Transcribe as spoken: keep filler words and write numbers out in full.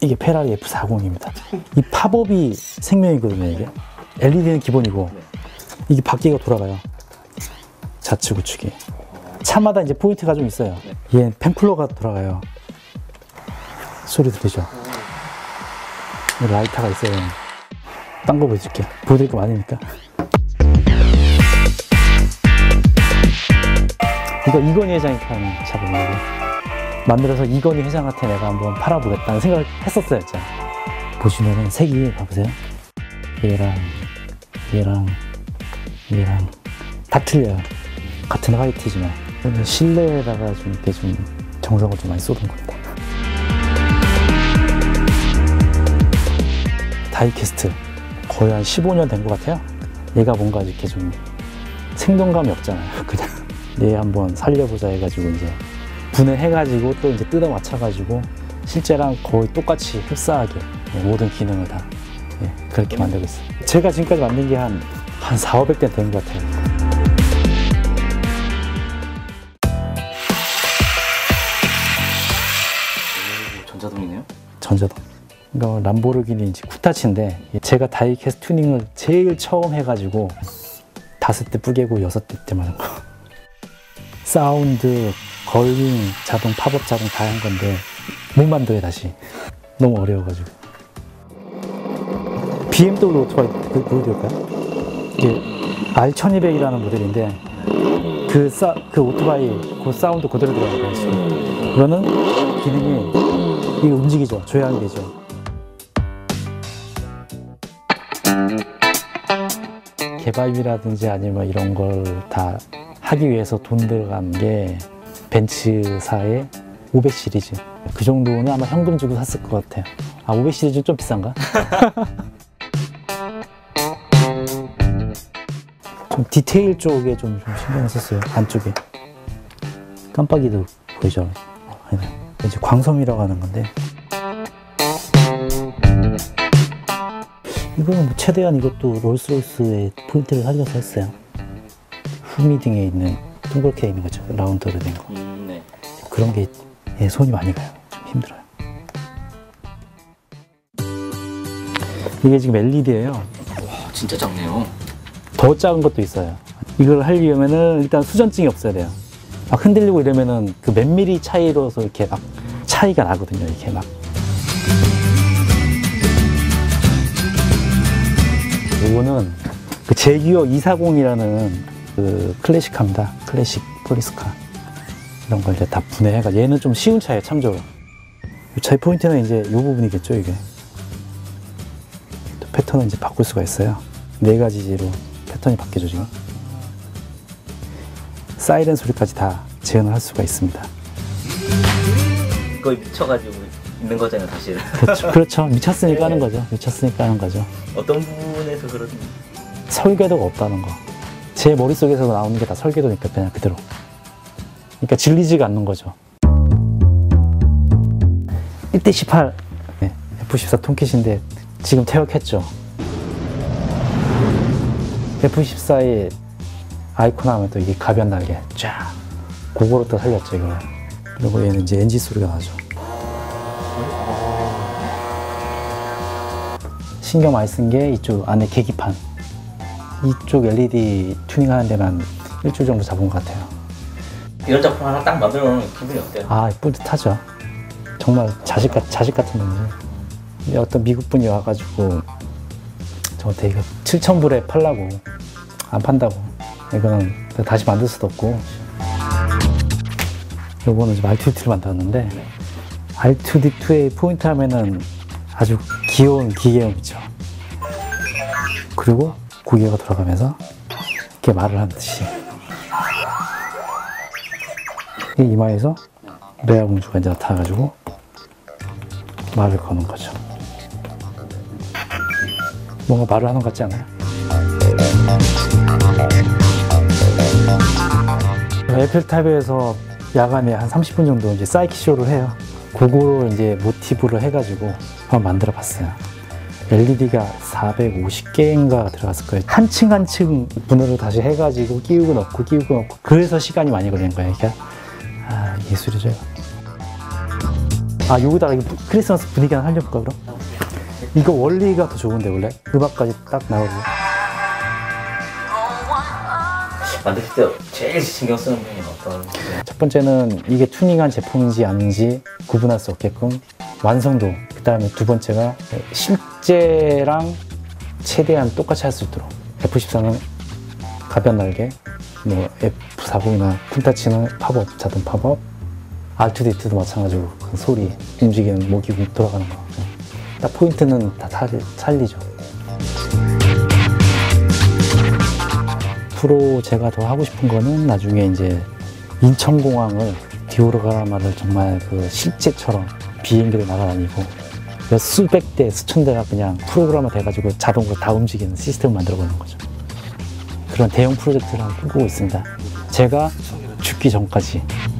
이게 페라리 에프 사십입니다. 이 팝업이 생명이거든요. 이게 엘이디는 기본이고 이게 바퀴가 돌아가요. 좌측 우측이. 차마다 이제 포인트가 좀 있어요. 얘 펜쿨러가 돌아가요. 소리 들리죠? 라이터가 있어요. 딴 거 보여줄게. 보여드릴 거 많으니까. 이거 이건희 회장이 탄 차거든요. 만들어서 이건희 회장한테 내가 한번 팔아보겠다는 생각을 했었어요. 진짜. 보시면은 색이 봐보세요. 얘랑 얘랑 얘랑 다 틀려요. 같은 화이트지만 실내에다가 좀 이렇게 좀 정성을 좀 많이 쏟은 겁니다. 다이캐스트 거의 한 십오 년 된 것 같아요. 얘가 뭔가 이렇게 좀 생동감이 없잖아요. 그냥 얘 한번 살려보자 해가지고 이제 분해해가지고 또 이제 뜯어 맞춰가지고 실제랑 거의 똑같이 흡사하게 모든 기능을 다 예, 그렇게 만들고 있어요. 제가 지금까지 만든 게 한 한 사오백 대 된 것 같아요. 전자동이네요? 전자동. 그러니까 람보르기니 이제 쿠타치인데 제가 다이캐스트 튜닝을 제일 처음 해가지고 다섯 대 뿌개고 여섯 대 때만 한 거. 사운드, 걸링, 자동, 팝업 자동 다 한 건데 못 만들어요 다시. 너무 어려워가지고. 비엠더블유 오토바이 그 보여드릴까요? 이게 알 천이백이라는 모델인데 그, 사, 그 오토바이 그 사운드 그대로 들어가요 지금. 이거는 기능이 이게 움직이죠. 조향이 되죠. 개발비라든지 아니면 이런 걸 다 하기 위해서 돈 들어간 게 벤츠사의 오백 시리즈. 그 정도는 아마 현금 주고 샀을 것 같아요. 아, 오백 시리즈는 좀 비싼가? 좀 디테일 쪽에 좀, 좀 신경을 썼어요. 안쪽에. 깜빡이도 보이죠? 이제 광섬이라고 하는 건데. 이거는 뭐 최대한 이것도 롤스로이스의 포인트를 살려서 했어요. 후미딩에 있는 동그랗게 있는 거죠. 라운드로 된 거. 음, 네. 그런 게 예, 손이 많이 가요. 좀 힘들어요. 이게 지금 엘이디예요. 와, 진짜 작네요. 더 작은 것도 있어요. 이걸 하려면은 일단 수전증이 없어야 돼요. 막 흔들리고 이러면은 그 몇 미리 차이로서 이렇게 막 차이가 나거든요. 이렇게 막. 이거는 그 제규어 이백사십이라는 그 클래식카입니다. 클래식 폴리스카. 이런 걸 이제 다 분해해가지고 얘는 좀 쉬운 차예요, 참조로. 이 차의 포인트는 이제 이 부분이겠죠, 이게. 또 패턴을 이제 바꿀 수가 있어요. 네 가지로 패턴이 바뀌죠, 지금. 사이렌 소리까지 다 재현을 할 수가 있습니다. 거의 미쳐가지고 있는 거잖아요, 사실. 그렇죠, 그렇죠. 미쳤으니까 네. 하는 거죠. 미쳤으니까 하는 거죠. 어떤 부분에서 그런 설계도가 없다는 거. 제 머릿속에서 나오는 게 다 설계도니까 그냥 그대로. 그러니까 질리지가 않는 거죠. 일 대 십팔 네, 에프 십사 톰캣인데 지금 퇴역했죠. 에프 십사의 아이콘 하면 또 이게 가변 날개 쫙 그거로 또 살렸죠 이거. 그리고 얘는 이제 엔진 소리가 나죠. 신경 많이 쓴 게 이쪽 안에 계기판. 이쪽 엘이디 튜닝하는 데만 일주일 정도 잡은 것 같아요. 이런 작품 하나 딱 만들어 놓으면 기분이 어때요? 아, 뿌듯하죠. 정말 자식, 같, 자식 같은 놈이. 어떤 미국 분이 와가지고 저한테 이거 칠천 불에 팔라고. 안 판다고. 이거는 다시 만들 수도 없고. 요거는 지금 알 투 디 투를 만들었는데 알 투 디 투의 포인트 하면은 아주 귀여운 기계음이죠. 그리고 고개가 돌아가면서 이렇게 말을 하는 듯이 이 이마에서 레아 공주가 이제 나타나가지고 말을 거는 거죠. 뭔가 말을 하는 것 같지 않아요? 에펠탑에서 야간에 한 삼십 분 정도 이제 사이키쇼를 해요. 그거를 이제 모티브로 해가지고 한번 만들어 봤어요. 엘이디가 사백오십 개인가 들어갔을 거예요. 한 층 한 층 분해를 다시 해가지고 끼우고 넣고 끼우고 넣고 그래서 시간이 많이 걸린 거예요. 그러니까 아, 예술이죠. 아, 여기다가 이거 크리스마스 분위기 하나 살려볼까, 그럼? 이거 원리가 더 좋은데, 원래? 음악까지 딱 나오고. 만드실 때 제일 신경 쓰는 부분은 어떤? 첫 번째는 이게 튜닝한 제품인지 아닌지 구분할 수 없게끔 완성도. 그 다음에 두 번째가 실제랑 최대한 똑같이 할 수 있도록. 에프 십사는 가변 날개, 뭐 에프 사십이나 쿤타치는 팝업, 자동 팝업, 알투디트도 마찬가지로 그 소리, 움직이는 모기구 돌아가는 거. 딱 포인트는 다 살리, 살리죠. 앞으로 제가 더 하고 싶은 거는 나중에 이제 인천공항을 디오라마를 정말 그 실제처럼 비행기를 날아다니고 몇 수백 대, 수천 대가 그냥 프로그램화 돼가지고 자동으로 다 움직이는 시스템을 만들어 보는 거죠. 그런 대형 프로젝트를 하나 꿈꾸고 있습니다. 제가 죽기 전까지.